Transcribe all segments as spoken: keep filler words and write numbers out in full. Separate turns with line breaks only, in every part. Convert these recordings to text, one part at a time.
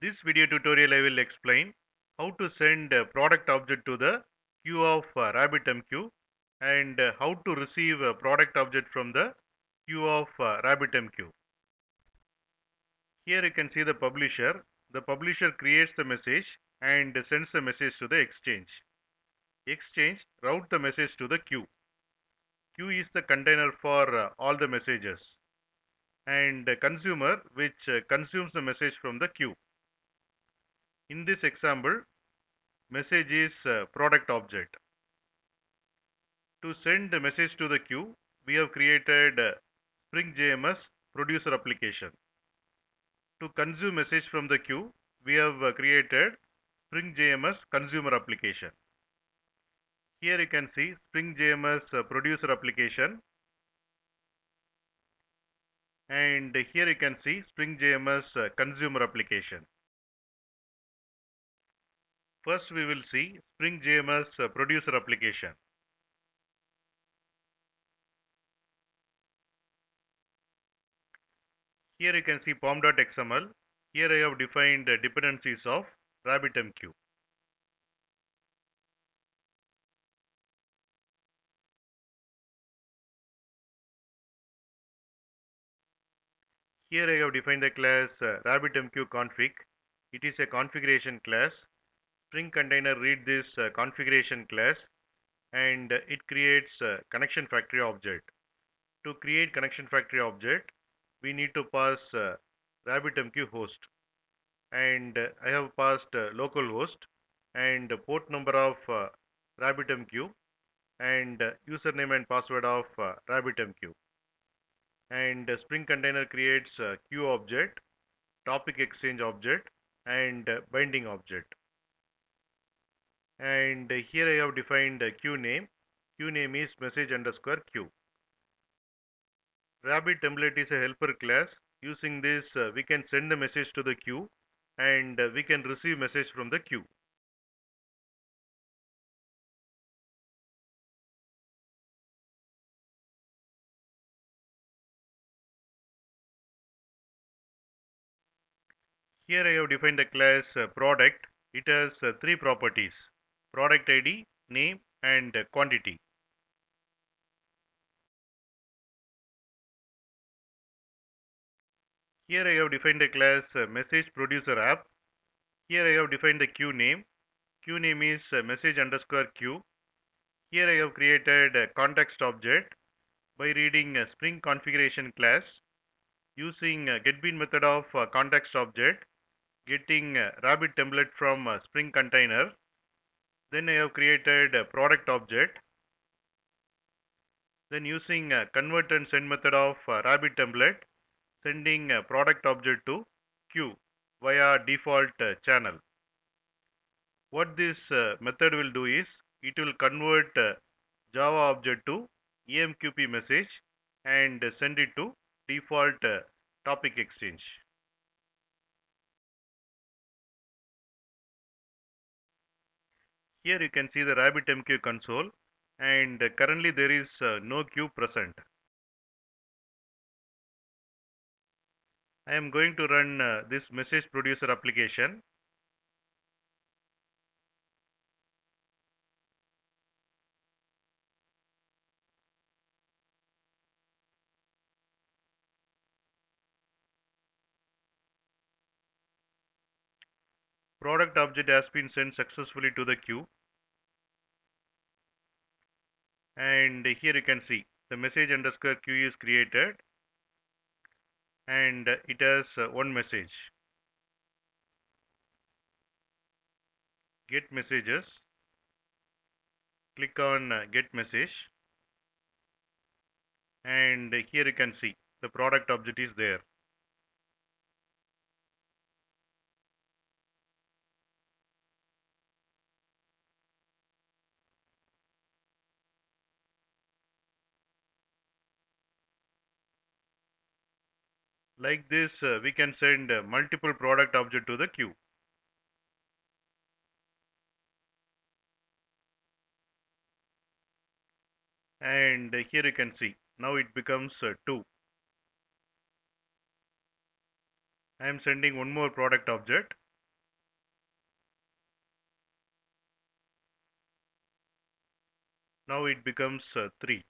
This video tutorial I will explain how to send a product object to the queue of uh, RabbitMQ and uh, how to receive a product object from the queue of uh, RabbitMQ. Here you can see the publisher. The publisher creates the message and sends the message to the exchange. Exchange route the message to the queue. Queue is the container for uh, all the messages, and uh, consumer which uh, consumes the message from the queue. In this example, message is uh, product object. To send the message to the queue, we have created uh, Spring J M S producer application. To consume message from the queue, we have uh, created Spring J M S consumer application. Here you can see Spring J M S uh, producer application, and here you can see Spring J M S uh, consumer application. First we will see Spring J M S uh, producer application. Here you can see pom.xml. Here I have defined uh, dependencies of RabbitMQ. Here I have defined the class uh, RabbitMQ config. It is a configuration class. Spring container read this uh, configuration class, and uh, it creates a connection factory object. To create connection factory object, we need to pass uh, RabbitMQ host, and uh, I have passed uh, localhost and port number of uh, RabbitMQ and uh, username and password of uh, RabbitMQ. And uh, Spring container creates a queue object, topic exchange object, and uh, binding object. And uh, here I have defined a queue name. Queue name is message underscore queue. Rabbit template is a helper class. Using this, uh, we can send the message to the queue, and uh, we can receive message from the queue. Here I have defined the class uh, product. It has uh, three properties: product I D, name, and uh, quantity. Here I have defined the class uh, message producer app. Here I have defined the queue name. Queue name is uh, message underscore queue. Here I have created a context object by reading a Spring configuration class using a getBean method of uh, context object, getting uh, Rabbit template from uh, Spring container. Then I have created a product object. Then using a convert and send method of uh, Rabbit template, sending a product object to queue via default uh, channel. What this uh, method will do is it will convert uh, Java object to E M Q P message and uh, send it to default uh, topic exchange. Here you can see the RabbitMQ console, and uh, currently there is uh, no queue present. I am going to run uh, this message producer application. Product object has been sent successfully to the queue, and here you can see the message underscore queue is created, and it has uh, one message. Get messages. Click on uh, get message, and here you can see the product object is there. Like this, uh, we can send uh, multiple product object to the queue. And here you can see now it becomes uh, two. I am sending one more product object. Now it becomes uh, three.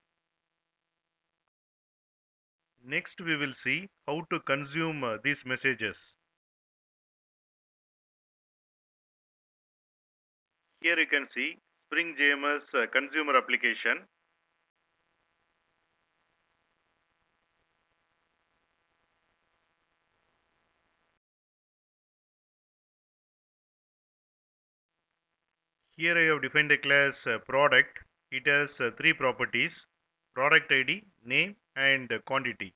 Next we will see how to consume uh, these messages. Here you can see Spring J M S uh, consumer application. Here I have defined a class uh, product. It has uh, three properties: product I D, name, and uh, quantity.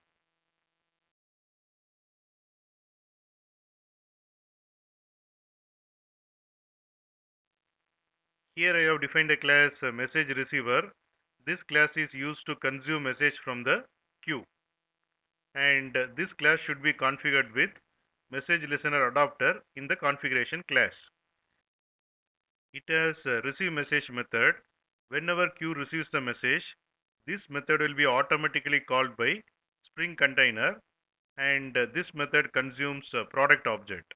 Here I have defined a class uh, message receiver. This class is used to consume message from the queue, and uh, this class should be configured with message listener adapter in the configuration class. It has a receive message method. Whenever queue receives the message, this method will be automatically called by Spring container, and uh, this method consumes a product object.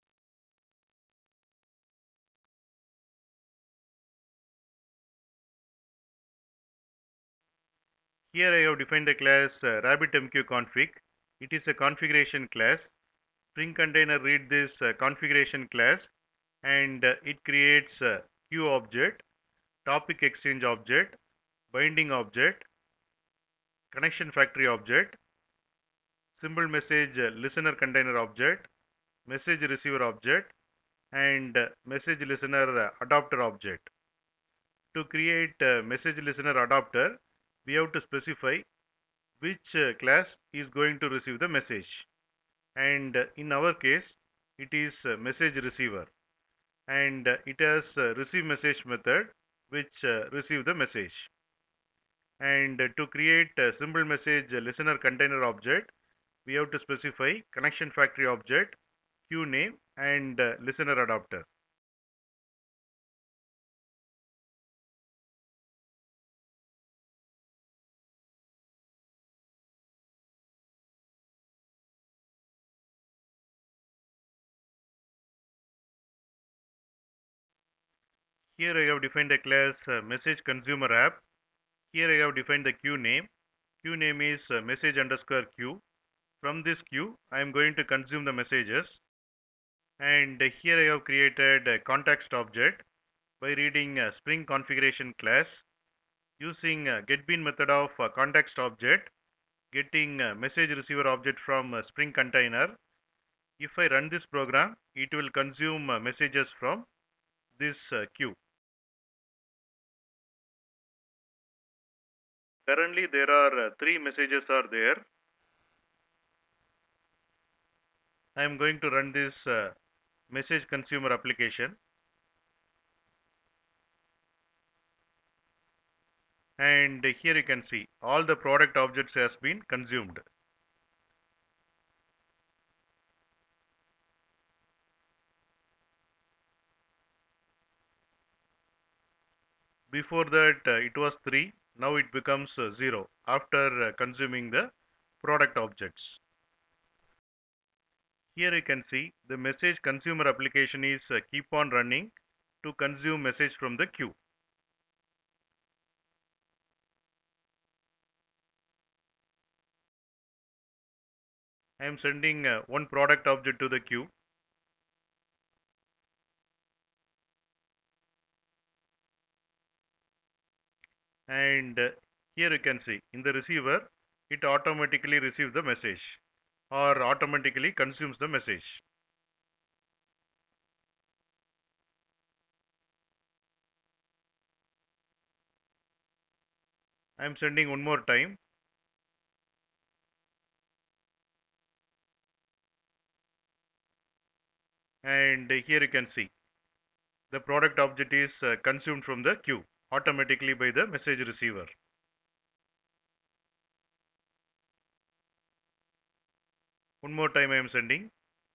Here I have defined a class uh, RabbitMQ config. It is a configuration class. Spring container read this uh, configuration class, and uh, it creates a queue object, topic exchange object, binding object, connection factory object, symbol message uh, listener container object, message receiver object, and uh, message listener uh, adapter object. To create uh, message listener adapter, we have to specify which uh, class is going to receive the message. And uh, in our case, it is uh, message receiver, and uh, it has uh, receive message method which uh, receive the message. And uh, to create a symbol message uh, listener container object, we have to specify connection factory object, queue name, and uh, listener adapter. Here I have defined a class uh, message consumer app. Here I have defined the queue name. Queue name is uh, message underscore queue. From this queue, I am going to consume the messages. And uh, here I have created a context object by reading a Spring configuration class using uh, getBean method of uh, context object, getting uh, message receiver object from uh, Spring container. If I run this program, it will consume uh, messages from this uh, queue. Currently, there are uh, three messages are there. I am going to run this uh, message consumer application, and here you can see all the product objects has been consumed. Before that uh, it was three, now it becomes uh, zero after uh, consuming the product objects. Here you can see the message consumer application is uh, keep on running to consume message from the queue. I am sending uh, one product object to the queue, and uh, here you can see in the receiver it automatically receives the message or automatically consumes the message. I am sending one more time, and uh, here you can see the product object is uh, consumed from the queue automatically by the message receiver. One more time I am sending,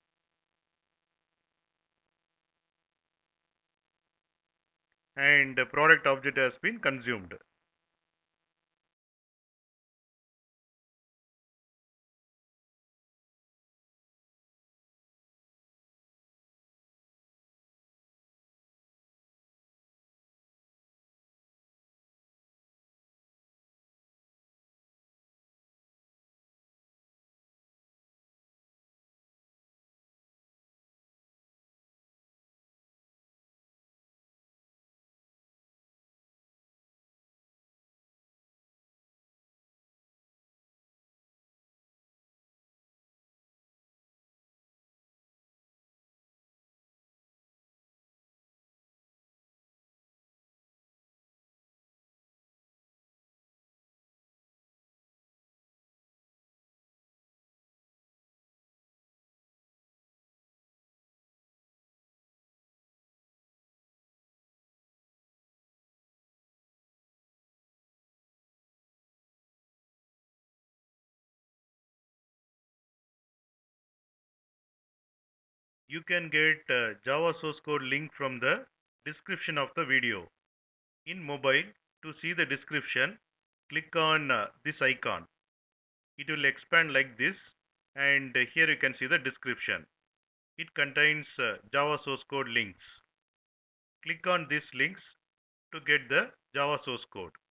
and the product object has been consumed. You can get uh, Java source code link from the description of the video. In mobile, to see the description, click on uh, this icon. It will expand like this, and uh, here you can see the description. It contains uh, Java source code links. Click on these links to get the Java source code.